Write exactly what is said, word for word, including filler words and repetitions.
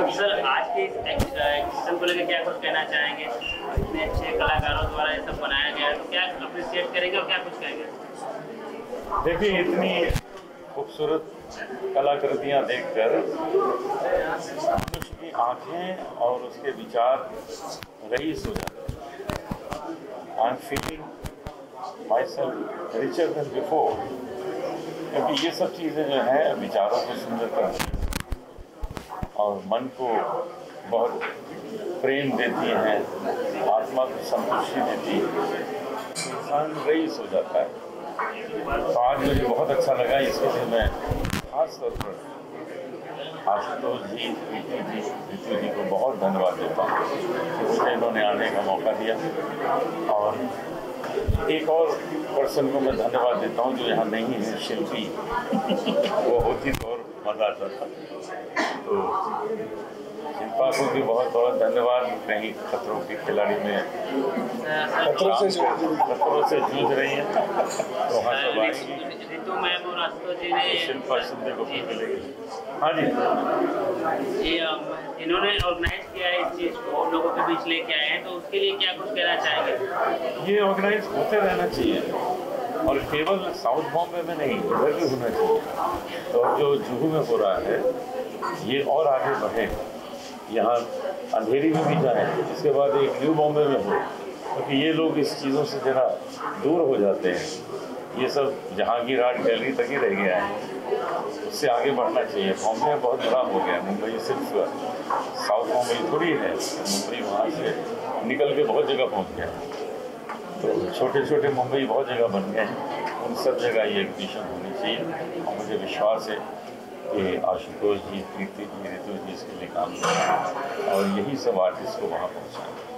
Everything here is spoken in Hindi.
सर आज के इस एग्जीबिशन को लेकर क्या कुछ कहना चाहेंगे? इतने अच्छे कलाकारों द्वारा ये सब बनाया गया है, तो क्या अप्रिशिएट करेंगे और क्या कुछ कहेंगे? देखिए, इतनी खूबसूरत कलाकृतियाँ देखकर मनुष्य की आंखें और उसके विचार रईस हो जाते हैं। I am feeling myself richer than before, क्योंकि ये सब चीज़ें जो हैं विचारों को सुंदर करती हैं और मन को बहुत प्रेम देती हैं, आत्मा को संतुष्टि देती है, इंसान रईस हो जाता है। तो आज मुझे बहुत अच्छा लगा, इसके लिए मैं खास तौर पर आशुतोष जी, प्रीति जी, ऋतु जी को बहुत धन्यवाद देता हूँ कि मुझे इन्होंने आने का मौका दिया। और एक और पर्सन को मैं धन्यवाद देता हूँ जो यहाँ नहीं है, शिल्पी। वो होती तो और मजा आता था। तो शिल्पा को भी बहुत बहुत धन्यवाद। कहीं खतरों के खिलाड़ी में खतरों से खतरों से जूझ रही है, तो वहाँ सब आएंगी। शिल्पा शिंदे को मिलेगी। हाँ जी, ये इन्होंने ऑर्गेनाइज किया है इस चीज़ को, लोगों के बीच लेके आए हैं, तो उसके लिए क्या कुछ कहना चाहेंगे? ये ऑर्गेनाइज होते रहना चाहिए और केवल साउथ बॉम्बे में नहीं, इधर भी होना चाहिए। तो जो जुहू में हो रहा है ये और आगे बढ़े, यहाँ अंधेरी में भी जाए, इसके बाद एक न्यू बॉम्बे में हो, क्योंकि तो ये लोग इस चीज़ों से जरा दूर हो जाते हैं। ये सब जहांगीर आर्ट गैलरी तक ही रह गया है, उससे आगे बढ़ना चाहिए। बॉम्बे बहुत बड़ा हो गया, मुंबई सिर्फ साउथ बॉम्बे थोड़ी है, मुंबई वहाँ से निकल के बहुत जगह पहुँच गया। तो छोटे छोटे मुंबई बहुत जगह बन गए हैं, उन सब जगह ये एग्जीबिशन होनी चाहिए। और मुझे विश्वास है कि आशुतोष जी, प्रीति जी, ऋतु जी इसके लिए काम करें और यही सब आर्टिस्ट को वहाँ पहुँचाएँ।